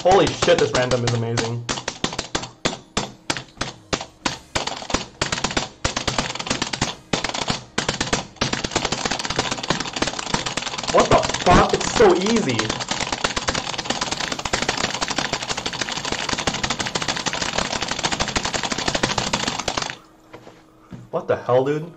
Holy shit, this random is amazing. What the fuck? It's so easy. What the hell, dude?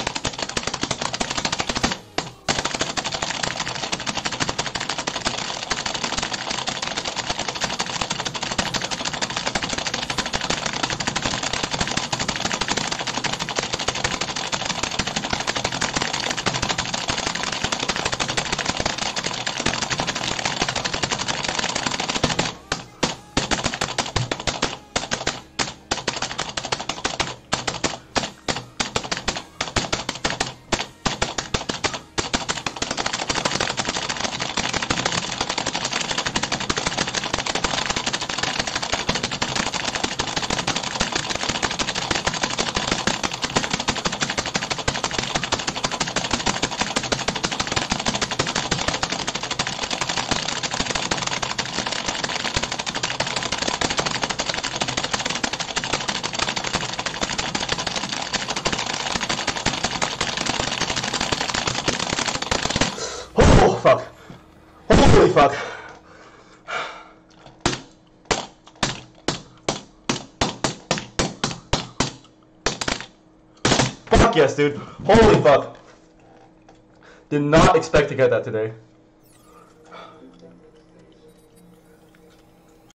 Oh, fuck. Holy fuck. Fuck yes, dude. Holy fuck. Did not expect to get that today.